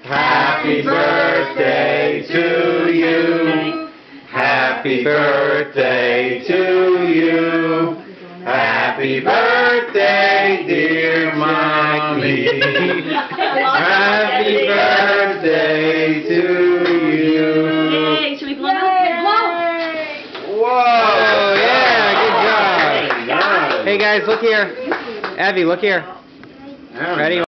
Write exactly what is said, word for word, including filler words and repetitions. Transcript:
Happy birthday to you. Happy birthday to you. Happy birthday, dear mommy. Happy birthday to you. Yay! Should we blow up? Whoa! Yeah, good job. Nice. Hey guys, look here. Evie, look here. Ready?